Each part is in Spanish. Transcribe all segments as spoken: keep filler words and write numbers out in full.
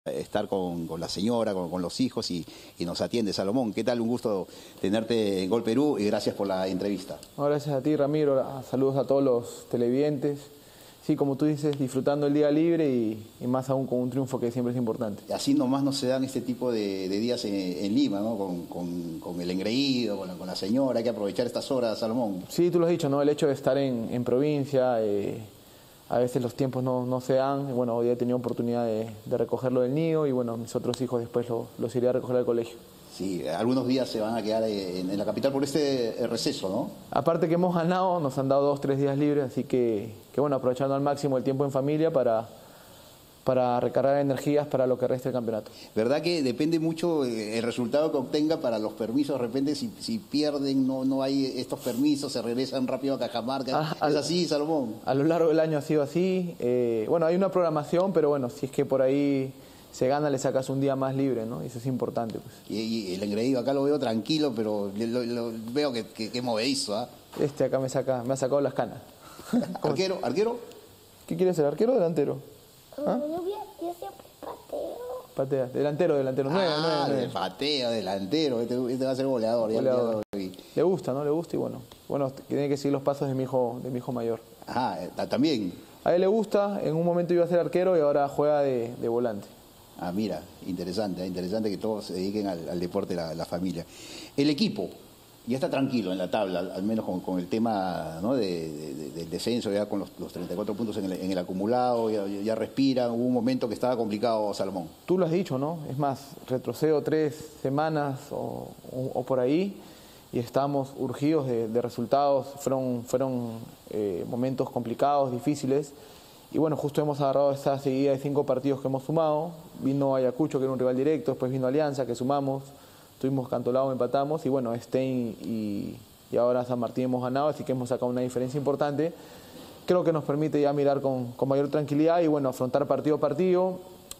estar con, con la señora, con, con los hijos y, y nos atiende. Salomón, ¿qué tal? Un gusto tenerte en Gol Perú y gracias por la entrevista. No, gracias a ti, Ramiro. Saludos a todos los televidentes. Sí, como tú dices, disfrutando el día libre y, y más aún con un triunfo que siempre es importante. Así nomás no se dan este tipo de, de días en, en Lima, ¿no? Con, con, con el engreído, con la, con la señora, hay que aprovechar estas horas, Salomón. Sí, tú lo has dicho, ¿no? El hecho de estar en, en provincia, eh, a veces los tiempos no, no se dan. Y bueno, hoy he tenido oportunidad de, de recogerlo del nido y bueno, mis otros hijos después lo, los iré a recoger al colegio. Sí, algunos días se van a quedar en, en la capital por este receso, ¿no? Aparte que hemos ganado, nos han dado dos, tres días libres, así que, que bueno, aprovechando al máximo el tiempo en familia para, para recargar energías para lo que resta del campeonato. ¿Verdad que depende mucho el resultado que obtenga para los permisos? De repente si, si pierden, no, no hay estos permisos, se regresan rápido a Cajamarca. Ah, ¿es así, Salomón? A lo largo del año ha sido así. Eh, bueno, hay una programación, pero bueno, si es que por ahí se gana, le sacas un día más libre, ¿no? Y eso es importante, pues. Y, y el engreído acá lo veo tranquilo, pero lo, lo, veo que, que, que movedizo, ¿ah? ¿eh? Este acá me saca, me ha sacado las canas. ¿Arquero? ¿Arquero? ¿Qué quieres ser, arquero o delantero? ¿Ah? Yo, yo siempre pateo. Patea, delantero, delantero, nueve, ah, nueve, nueve. De pateo, delantero, este, este va a ser goleador. goleador. Ya, ya le gusta, ¿no? Le gusta y bueno, bueno, tiene que seguir los pasos de mi hijo, de mi hijo mayor. Ajá, también. A él le gusta, en un momento iba a ser arquero y ahora juega de, de volante. Ah, mira, interesante, interesante que todos se dediquen al, al deporte, la, la familia. El equipo ya está tranquilo en la tabla, al, al menos con, con el tema, ¿no? de, de, del descenso, ya con los, los treinta y cuatro puntos en el, en el acumulado, ya, ya respira. Hubo un momento que estaba complicado, Salomón. Tú lo has dicho, ¿no? Es más, retrocedo tres semanas o, o, o por ahí y estamos urgidos de, de resultados. Fueron, fueron eh, momentos complicados, difíciles. Y bueno, justo hemos agarrado esta seguida de cinco partidos que hemos sumado. Vino Ayacucho, que era un rival directo, después vino Alianza, que sumamos. Tuvimos Cantolao, empatamos. Y bueno, Stein y, y ahora San Martín hemos ganado, así que hemos sacado una diferencia importante. Creo que nos permite ya mirar con, con mayor tranquilidad y bueno, afrontar partido a partido.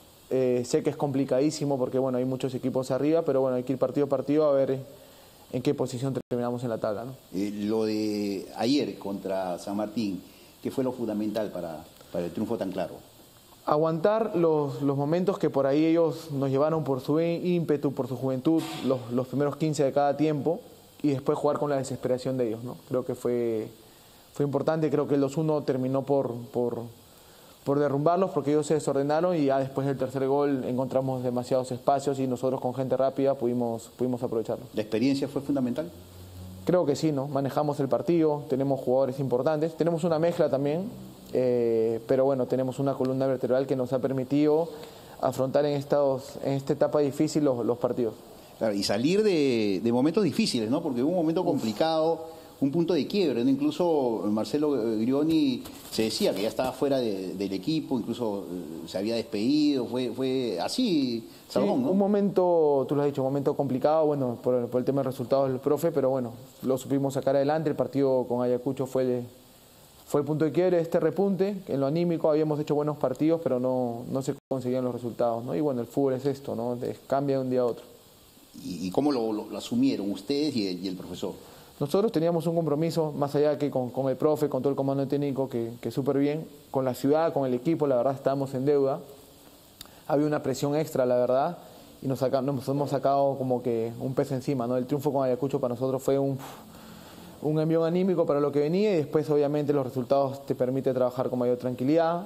Eh, sé que es complicadísimo porque bueno, hay muchos equipos arriba, pero bueno, hay que ir partido a partido a ver en qué posición terminamos en la tabla, ¿no? Eh, lo de ayer contra San Martín, ¿qué fue lo fundamental para, para el triunfo tan claro? Aguantar los, los momentos que por ahí ellos nos llevaron por su ímpetu, por su juventud, los, los primeros quince de cada tiempo y después jugar con la desesperación de ellos, ¿no? Creo que fue, fue importante, creo que el dos uno terminó por, por, por derrumbarlos porque ellos se desordenaron y ya después del tercer gol encontramos demasiados espacios y nosotros con gente rápida pudimos, pudimos aprovecharlo. ¿La experiencia fue fundamental? Creo que sí, ¿no? Manejamos el partido, tenemos jugadores importantes, tenemos una mezcla también, eh, pero bueno, tenemos una columna vertebral que nos ha permitido afrontar en, estos, en esta etapa difícil los, los partidos. Claro, y salir de, de momentos difíciles, ¿no? Porque hubo un momento complicado, un punto de quiebre, ¿no? Incluso Marcelo Grioni se decía que ya estaba fuera de, del equipo, incluso se había despedido, fue, fue así, Salomón, sí, ¿no? Un momento, tú lo has dicho, un momento complicado, bueno, por, por el tema de resultados del profe, pero bueno, lo supimos sacar adelante. El partido con Ayacucho fue el, fue el punto de quiebre, este repunte. En lo anímico habíamos hecho buenos partidos, pero no, no se conseguían los resultados, ¿no? Y bueno, el fútbol es esto, ¿no? Cambia de un día a otro. ¿Y, y cómo lo, lo, lo asumieron ustedes y el, y el profesor? Nosotros teníamos un compromiso, más allá que con, con el profe, con todo el comando técnico, que, que súper bien, con la ciudad, con el equipo, la verdad estábamos en deuda. Había una presión extra, la verdad, y nos, saca, nos hemos sacado como que un peso encima, ¿no? El triunfo con Ayacucho para nosotros fue un, un envión anímico para lo que venía y después obviamente los resultados te permiten trabajar con mayor tranquilidad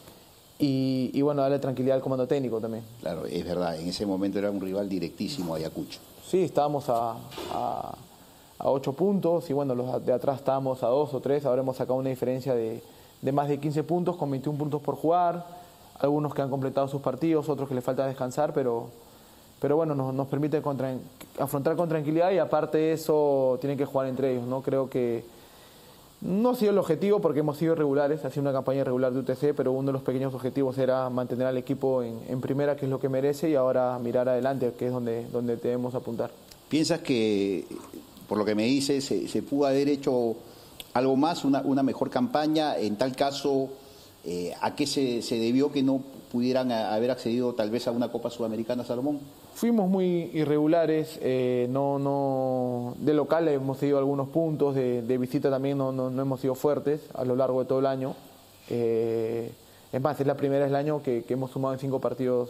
y, y bueno, darle tranquilidad al comando técnico también. Claro, es verdad, en ese momento era un rival directísimo Ayacucho. Sí, estábamos a... a a ocho puntos y bueno, los de atrás estábamos a dos o tres, ahora hemos sacado una diferencia de, de más de quince puntos con veintiún puntos por jugar, algunos que han completado sus partidos, otros que les falta descansar, pero, pero bueno, nos, nos permite con, afrontar con tranquilidad y aparte de eso tienen que jugar entre ellos, ¿no? Creo que no ha sido el objetivo porque hemos sido irregulares, ha sido una campaña irregular de U T C, pero uno de los pequeños objetivos era mantener al equipo en, en primera, que es lo que merece, y ahora mirar adelante, que es donde, donde debemos apuntar. ¿Piensas que, por lo que me dices, se, se pudo haber hecho algo más, una, una mejor campaña? En tal caso, eh, ¿a qué se, se debió que no pudieran haber accedido tal vez a una Copa Sudamericana, Salomón? Fuimos muy irregulares, eh, no, no, de local hemos tenido algunos puntos, de, de visita también no, no, no hemos sido fuertes a lo largo de todo el año. Eh, es más, es la primera vez del año que, que hemos sumado en cinco partidos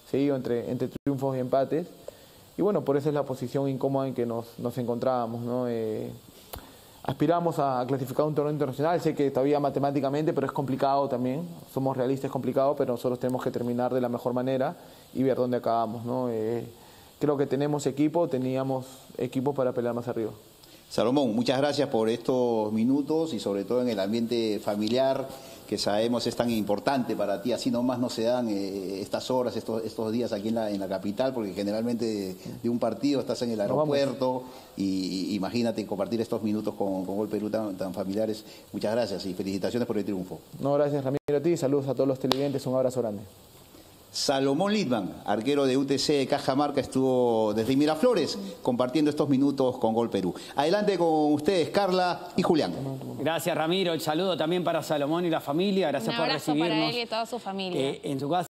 seguido entre, entre triunfos y empates. Y bueno, por eso es la posición incómoda en que nos, nos encontrábamos, ¿no? Eh, aspiramos a clasificar un torneo internacional, sé que todavía matemáticamente, pero es complicado también, somos realistas, es complicado, pero nosotros tenemos que terminar de la mejor manera y ver dónde acabamos, ¿no? Eh, creo que tenemos equipo, teníamos equipo para pelear más arriba. Salomón, muchas gracias por estos minutos y sobre todo en el ambiente familiar que sabemos es tan importante para ti, así nomás no se dan eh, estas horas, estos, estos días aquí en la, en la capital, porque generalmente de, de un partido estás en el aeropuerto y, y imagínate compartir estos minutos con, con Gol Perú tan, tan familiares. Muchas gracias y felicitaciones por el triunfo. No, gracias Ramiro a ti, saludos a todos los televidentes, un abrazo grande. Salomón Lidman, arquero de U T C de Cajamarca, estuvo desde Miraflores compartiendo estos minutos con Gol Perú. Adelante con ustedes, Carla y Julián. Gracias, Ramiro. El saludo también para Salomón y la familia. Gracias por recibirnos. Un abrazo para él y toda su familia. Eh, en su casa.